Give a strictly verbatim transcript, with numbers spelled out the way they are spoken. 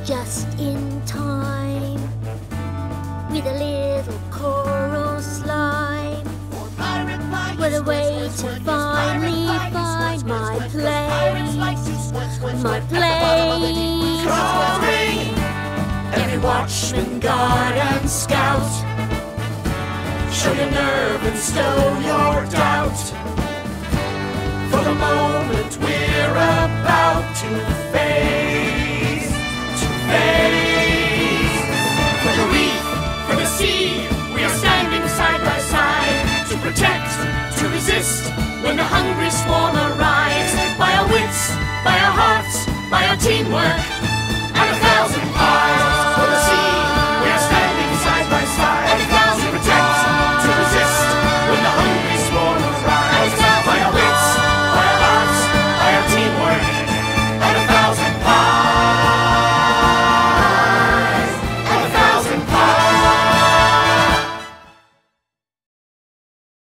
just in time, with a little coral slime. What a way to finally find my place, my place. Calling every watchman, guard and scout. Show your nerve and stow your doubt. For the moment we're about to face, to face. For the reef, for the sea, we are standing side by side, to protect, to resist, when the hungry swarm arrives. By our wits, by our hearts, by our teamwork,